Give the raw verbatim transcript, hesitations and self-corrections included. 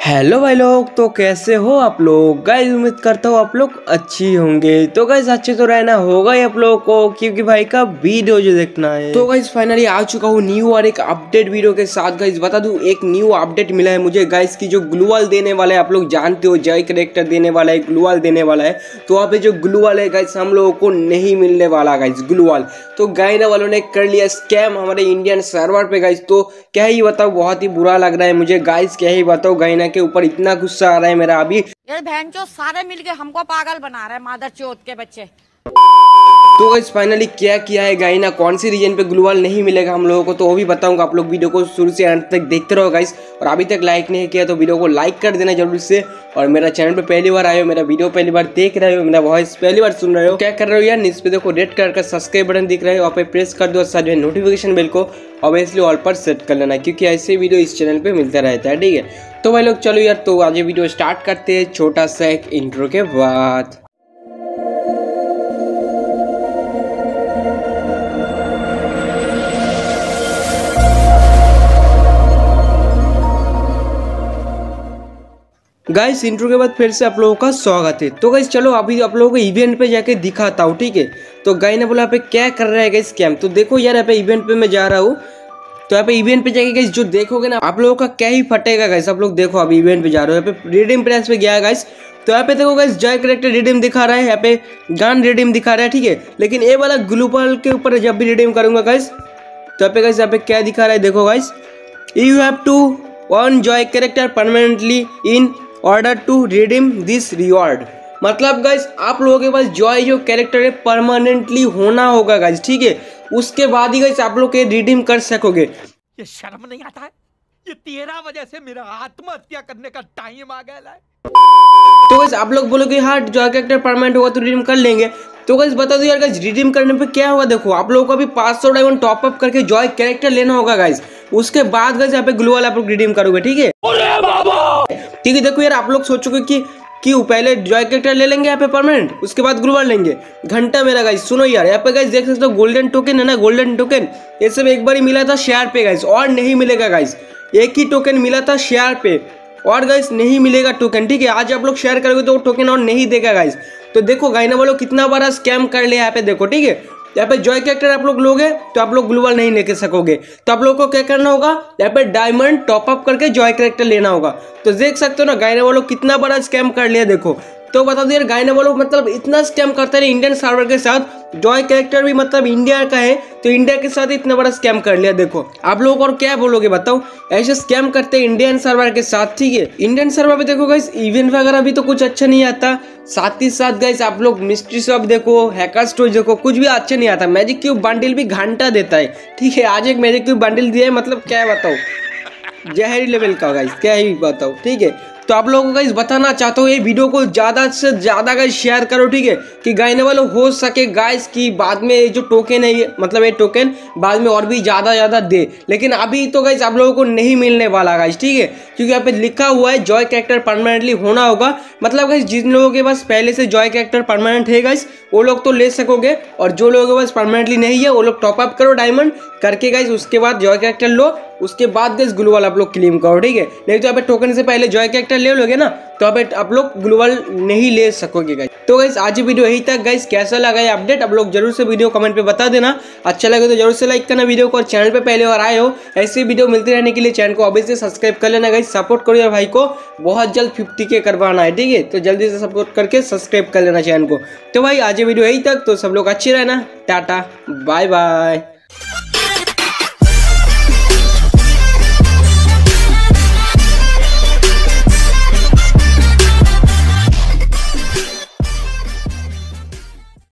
Hello भाई लोग, तो कैसे हो आप लोग। गाइस उम्मीद करता हूँ आप लोग अच्छी होंगे। तो गाइस अच्छे तो रहना होगा ही आप लोगों को, क्योंकि भाई का वीडियो जो देखना है। तो गाइस फाइनली आ चुका हूँ न्यू और एक अपडेट वीडियो के साथ। गाइस बता दूं, एक न्यू अपडेट मिला है मुझे गाइस की जो ग्लूवाल देने वाला है। आप लोग जानते हो जय करेक्टर देने वाला है, ग्लूवाल देने वाला है। तो वहाँ पे जो ग्लूवाल है गाइस हम लोगों को नहीं मिलने वाला गाइस ग्लूवाल। तो गाइना वालों ने कर लिया स्कैम हमारे इंडियन सर्वर पे गाइस। तो क्या ही बताओ, बहुत ही बुरा लग रहा है मुझे गाइस। क्या ही बताओ, गाइना के ऊपर इतना गुस्सा आ रहा है मेरा अभी। ये बहनचोद सारे मिलके हमको पागल बना रहे हैं, मादर चोद के बच्चे। तो गाइस फाइनली क्या किया है गाइना, कौन सी रीजन पे ग्लूवाल नहीं मिलेगा हम लोगों को, तो वो भी बताऊंगा। आप लोग वीडियो को शुरू से अंत तक देखते रहो गाइस। और अभी तक लाइक नहीं किया तो वीडियो को लाइक कर देना जरूर से। और मेरा चैनल पे पहली बार आए हो, मेरा वीडियो पहली बार देख रहे हो, मेरा वॉइस पहली बार सुन रहे हो, क्या कर रहे हो यार। इस पे देखो रेड कलर का सब्सक्राइब बटन दिख रहा है, वहाँ पे प्रेस कर दो और साथ में नोटिफिकेशन बेल को ऑब्वियसली ऑल पर सेट कर लेना, क्योंकि ऐसे वीडियो इस चैनल पे मिलता रहता है। ठीक है, तो भाई लोग चलो यार, तो आज ये वीडियो स्टार्ट करते हैं छोटा सा एक इंट्रो के बाद। गाइस इंट्रो के बाद फिर से आप लोगों का स्वागत है। तो गाइस चलो अभी आप लोगों को इवेंट पे जाके दिखाता हूँ, ठीक है। तो गाइस ने बोला यहाँ पे क्या कर रहा है गाइस स्कैम। तो देखो यार, यहाँ पे इवेंट पे मैं जा रहा हूँ। तो यहाँ पे इवेंट पे जाके गाइस जो देखोगे ना, आप लोगों का क्या ही फटेगा गाइस। आप लोग देखो अभी इवेंट पे जा रहे हो, यहाँ पे रिडीम प्राइस पे गया है गाइस। तो यहाँ पे देखो गाइस जय करेक्टर रिडीम दिखा रहा है, यहाँ पे गन रिडीम दिखा रहा है, ठीक है। लेकिन ये वाला ग्लूवाल के ऊपर जब भी रिडीम करूंगा गाइस, तो यहाँ पे गाइस यहाँ पे क्या दिखा रहा है देखो guys, you have to earn Jai character permanently in order to redeem this reward. मतलब गाइस आप लोगों के पास जॉय जो कैरेक्टर है परमानेंटली होना होगा गाइस, ठीक है। उसके बाद ही गाइस आप लोग के रिडीम कर सकोगे। ये शर्म नहीं आता है? ये तेरा वजह से मेरा आत्महत्या करने का टाइम आ गया है। तो गाइस आप लोग बोलोगे हाँ जॉय कैरेक्टर परमानेंट होगा तो रिडीम कर लेंगे। तो गाइस बता दो यार गाइस, रिडीम करने पे क्या होगा देखो, आप लोगों को अभी पाँच सौ डायमंड टॉप अप करके जॉय कैरेक्टर लेना होगा गाइस। उसके बाद गाइस यहाँ पे ग्लूवाल आप लोग रिडीम करोगे, ठीक है। ठीक है, देखो यार आप लोग सोचोगे कि क्यों पहले जॉय कैरेक्टर ले लेंगे यहाँ पे परमानेंट, उसके बाद ग्लूवाल लेंगे। घंटा मेरा गाइस सुनो यार, यहाँ पे गाइस देख सकते हो गोल्डन टोकन है ना, गोल्डन टोकन ये सब एक बार ही मिला था शेयर पे गाइस, और नहीं मिलेगा गाइस। एक ही टोकन मिला था शेयर पे और गाइस नहीं मिलेगा टोकन, ठीक है। आज आप लोग शेयर करोगे तो टोकन और नहीं देगा गाइस। तो देखो गाइना वालों कितना बड़ा स्कैम कर लिया यहाँ पे, देखो ठीक है। यहाँ पे जॉय कैरेक्टर आप लोग लोगे तो आप लोग ग्लूवाल नहीं लेके सकोगे। तो आप लोग को क्या करना होगा, यहाँ पे डायमंड टॉप अप करके जॉय कैरेक्टर लेना होगा। तो देख सकते हो ना गाइना वालों कितना बड़ा स्कैम कर लिया देखो। तो बता दो यार, गाइना वालों मतलब इतना स्कैम करते हैं इंडियन सर्वर के साथ। जॉय कैरेक्टर भी मतलब इंडिया का है, तो इंडिया के साथ इतना बड़ा स्कैम कर लिया देखो। आप लोग और क्या बोलोगे बताओ, ऐसे स्कैम करते हैं इंडियन सर्वर के साथ, ठीक है। इंडियन सर्वर पे देखो गाइस इवेंट वगैरह भी तो कुछ अच्छा नहीं आता। साथ ही साथ गाइस आप लोग मिस्ट्री शॉप देखो, हैकर स्टोर देखो, कुछ भी अच्छा नहीं आता। मैजिक क्यूब बंडल भी घंटा देता है, ठीक है। आज एक मैजिक क्यूब बंडल दिया है, मतलब क्या बताओ, जहरी लेवल का गाइस, क्या ही बताओ, ठीक है। तो आप लोगों को गाइस बताना चाहता हूँ, ये वीडियो को ज़्यादा से ज़्यादा गाइस शेयर करो, ठीक है, कि गाइने वालों हो सके गाइस की बाद में जो टोकन है ये मतलब ये टोकन बाद में और भी ज़्यादा ज़्यादा दे। लेकिन अभी तो गाइस आप लोगों को नहीं मिलने वाला गाइस, ठीक है, क्योंकि यहाँ पे लिखा हुआ है जॉय कैरेक्टर परमानेंटली होना होगा। मतलब गाइस जिन लोगों के पास पहले से जॉय कैरेक्टर परमानेंट है गाइस, वो लोग तो ले सकोगे, और जो लोगों के पास परमानेंटली नहीं है वो लोग टॉप अप करो डायमंड करके गाइस, उसके बाद जॉय कैरेक्टर लो, उसके बाद गाइस ग्लूवाल आप लोग क्लेम करो, ठीक है। नहीं तो यहाँ पे टोकन से पहले जॉय कैरेक्टर ले लोगे ना, तो यहाँ पे आप लोग ग्लूवाल नहीं ले सकोगे गाइस। तो गाइस आज वीडियो यही तक गाइस, कैसा लगा ये अपडेट आप लोग जरूर से वीडियो कमेंट पे बता देना। अच्छा लगे तो जरूर से लाइक करना वीडियो को, और चैनल पे पहले बार आए हो ऐसे वीडियो मिलते रहने के लिए चैनल को ऑब्वियसली सब्सक्राइब कर लेना गाइस। सपोर्ट करो यार भाई को, बहुत जल्द फिफ्टी के करवाना है, ठीक है। तो जल्दी से सपोर्ट करके सब्सक्राइब कर लेना चैनल को। तो भाई आज वीडियो यही तक, तो सब लोग अच्छे रहना, टाटा बाय बाय।